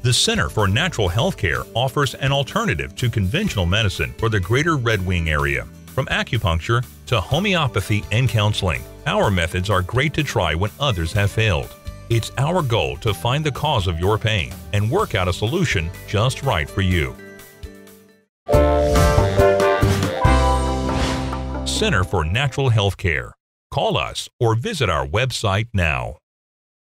The Center for Natural Healthcare offers an alternative to conventional medicine for the greater Red Wing area. From acupuncture to homeopathy and counseling, our methods are great to try when others have failed. It's our goal to find the cause of your pain and work out a solution just right for you. Center for Natural Healthcare. Call us or visit our website now.